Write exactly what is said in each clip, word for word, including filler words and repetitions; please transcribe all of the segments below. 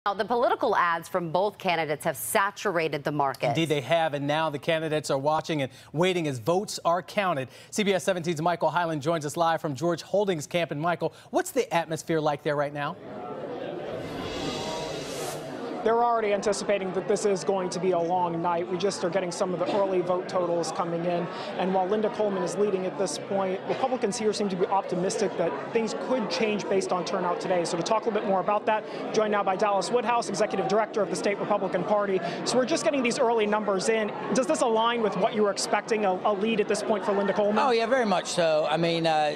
Now, the political ads from both candidates have saturated the market. Indeed, they have, and now the candidates are watching and waiting as votes are counted. C B S seventeen's Michael Hyland joins us live from George Holdings camp. And Michael, what's the atmosphere like there right now? They're already anticipating that this is going to be a long night. We just are getting some of the early vote totals coming in. And while Linda Coleman is leading at this point, Republicans here seem to be optimistic that things could change based on turnout today. So to talk a little bit more about that, joined now by Dallas Woodhouse, Executive Director of the State Republican Party. So we're just getting these early numbers in. Does this align with what you were expecting, a, a lead at this point for Linda Coleman? Oh, yeah, very much so. I mean, uh,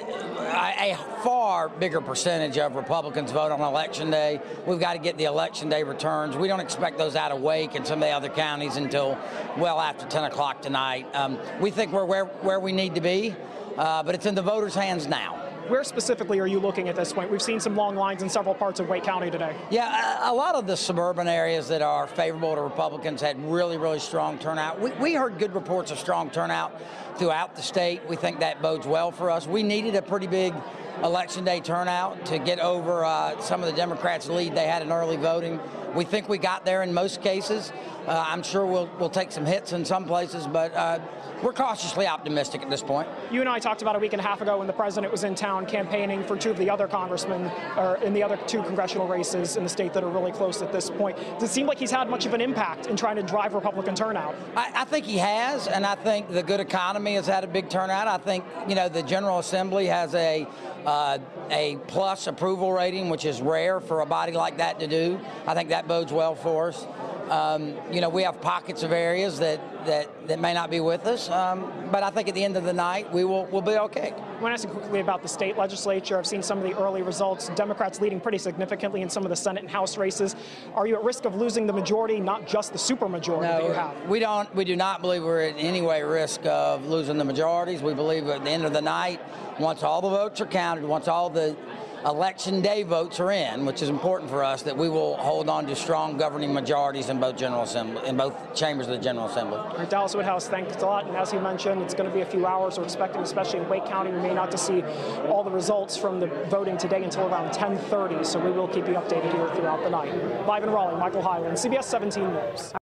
a far bigger percentage of Republicans vote on Election Day. We've got to get the Election Day returns. We don't expect those out of Wake and some of the other counties until well after ten o'clock tonight. Um, we think we're where, where we need to be, uh, but it's in the voters' hands now. Where specifically are you looking at this point? We've seen some long lines in several parts of Wake County today. Yeah, a, a lot of the suburban areas that are favorable to Republicans had really, really strong turnout. We, we heard good reports of strong turnout throughout the state. We think that bodes well for us. We needed a pretty big Election Day turnout to get over uh, some of the Democrats' lead they had in early voting. We think we got there in most cases. Uh, I'm sure we'll, we'll take some hits in some places, but uh, we're cautiously optimistic at this point. You and I talked about a week and a half ago when the president was in town campaigning for two of the other congressmen, or in the other two congressional races in the state that are really close at this point. Does it seem like he's had much of an impact in trying to drive Republican turnout? I, I think he has, and I think the good economy has had a big turnout. I think, you know, the General Assembly has a uh, a plus approval rating, which is rare for a body like that to do. I think that bodes well for us. Um, you know, we have pockets of areas that, that, that may not be with us, um, but I think at the end of the night, we will we'll be okay. I want to ask you quickly about the state legislature. I've seen some of the early results. Democrats leading pretty significantly in some of the Senate and House races. Are you at risk of losing the majority, not just the supermajority no, that you have? We don't. We do not believe we're in any way at risk of losing the majorities. We believe at the end of the night, once all the votes are counted, once all the Election Day votes are in, which is important for us, that we will hold on to strong governing majorities in both General Assembly, in both chambers of the General Assembly. All right, Dallas Woodhouse, thanks a lot. And as you mentioned, it's going to be a few hours. We're expecting, especially in Wake County, we may not to see all the results from the voting today until around ten thirty. So we will keep you updated here throughout the night. Live in Raleigh, Michael Hyland, C B S seventeen News.